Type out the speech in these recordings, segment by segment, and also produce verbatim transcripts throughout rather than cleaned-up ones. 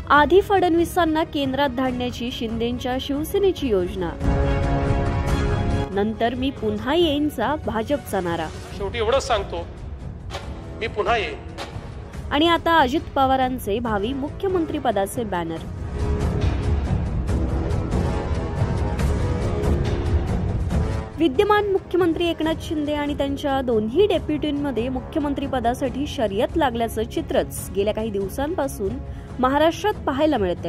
आधी फडणवीसांना केंद्रात धाडण्याची शिंदेंच्या शिवसेनेची योजना, नंतर मी पुन्हा येईनचा भाजपचा नारा, शेवटी एवढंच सांगतो मी पुन्हा येईन, आणि आता अजित पवारांचे भावी मुख्यमंत्री पदाचे बॅनर। विद्यमान मुख्यमंत्री एकनाथ शिंदे आणि त्यांच्या दोन्ही डेप्युटींमध्ये मुख्यमंत्री पदासाठी शर्यत लागल्याचं चित्रच गेल्या काही दिवसांपासून महाराष्ट्रात पाहायला मिळतंय।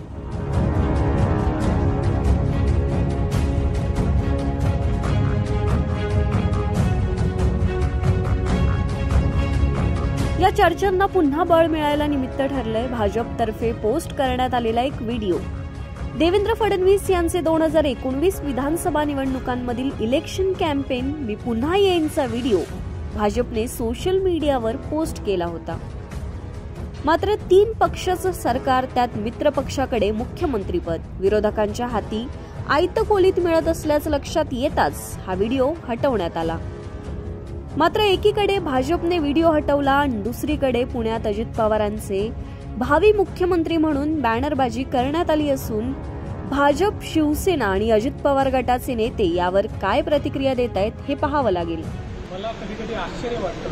या चर्चांना पुन्हा बळ मिळायला निमित्त ठरलंय भाजपतर्फे पोस्ट करण्यात आलेला एक व्हिडिओ। देवेंद्र फडणवीस यांचे दोन हजार एकोणवीस विधानसभा निवडणुकांमधील इलेक्शन कॅम्पेन मी पुन्हा येईनचा व्हिडिओ भाजपने सोशल मीडियावर पोस्ट केला होता। मात्र तीन पक्षाचं सरकार, त्यात मित्र पक्षाकडे मुख्यमंत्रीपद, विरोधकांच्या हाती आयत खोलीत मिळत असल्याचं लक्षात येताच हा व्हिडिओ हटवण्यात आला। मात्र एकीकडे भाजपने व्हिडिओ हटवला आणि दुसरीकडे पुण्यात अजित पवारांचे भावी मुख्यमंत्री म्हणून बॅनरबाजी करण्यात आली असून भाजप, शिवसेना आणि अजित पवार गटाचे नेते यावर काय प्रतिक्रिया देत आहेत हे पाहावं लागेल। मला कधी कधी आश्चर्य वाटतं।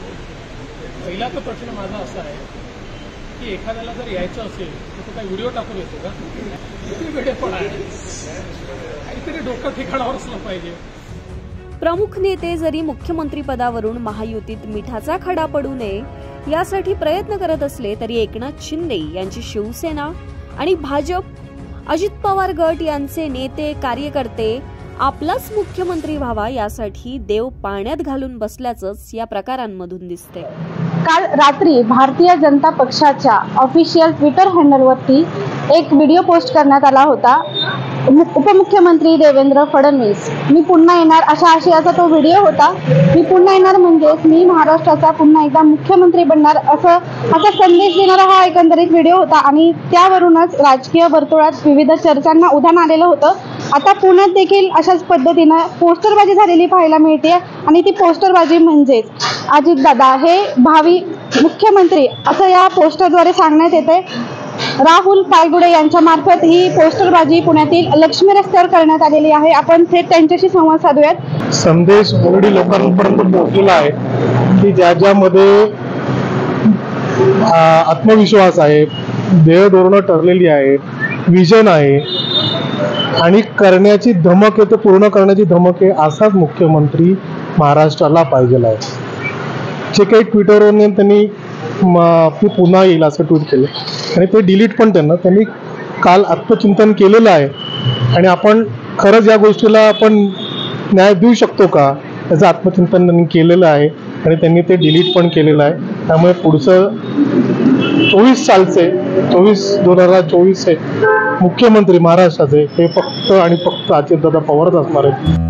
पहिला तर प्रश्न माझा असा आहे की एखाद्याला जर यायचं असेल तर तो काही व्हिडिओ टाकून येतो का? किती वेडेपणा आहे, काहीतरी डोकं ठिकाणावर असलं पाहिजे। प्रमुख नेते जरी मुख्यमंत्री पदावरून महायुतीत मिठाचा खडा पडू नये यासाठी प्रयत्न करत असले तरी एकनाथ शिंदे यांची शिवसेना आणि भाजप, अजित पवार गट यांचे नेते, कार्यकर्ते आपलाच मुख्यमंत्री व्हावा यासाठी देव पाण्यात घालून बसल्याचंच या प्रकारांमधून दिसते। काल रात्री भारतीय जनता पक्षाच्या ऑफिशियल ट्विटर हँडलवरती एक व्हिडिओ पोस्ट करण्यात आला होता। उपमुख्यमंत्री देवेंद्र फडणवीस मी पुन्हा येणार अशा आशयाचा तो व्हिडिओ होता। मी पुन्हा येणार म्हणजेच मी महाराष्ट्राचा पुन्हा एकदा मुख्यमंत्री बनणार असं असा संदेश देणारा हा एकंदरीत व्हिडिओ होता आणि त्यावरूनच राजकीय वर्तुळात विविध चर्चांना उधाण आलेलं होतं। आता पुण्यात देखील अशाच पद्धतीनं पोस्टरबाजी झालेली पाहायला मिळते आणि ती पोस्टरबाजी म्हणजेच अजितदादा हे भावी मुख्यमंत्री असं या पोस्टरद्वारे सांगण्यात येते। राहुल पायगुडे यांच्या मार्फत ही पोस्टरबाजी पुण्यातील लक्ष्मी रस्त्यावर करण्यात आलेली आहे। आपण थेट त्यांच्याशी संवाद साधूयात। संदेश ऑलरेडी लोकांपर्यंत पोहोचलेला आहे की ज्या ज्यामध्ये आत्मविश्वास आहे, ध्येय धोरणं ठरलेली आहे, विजन आहे आणि करण्याची धमक आहे, ते पूर्ण करण्याची धमक आहे, असाच मुख्यमंत्री महाराष्ट्राला पाहिजे आहे। जे काही ट्विटरवरून त्यांनी मी पुन्हा येईल असं ट्विट केलं आणि ते डिलीट पण त्यांना त्यांनी काल आत्मचिंतन केलेलं आहे आणि आपण खरंच या गोष्टीला आपण न्याय देऊ शकतो का याचं आत्मचिंतन त्यांनी केलेलं आहे आणि त्यांनी ते डिलीट पण केलेलं आहे। त्यामुळे पुढचं चोवीस सालचे चोवीस दोन हजार चोवीसचे मुख्यमंत्री महाराष्ट्राचे हे फक्त आणि फक्त अजितदादा पवारच असणार आहेत।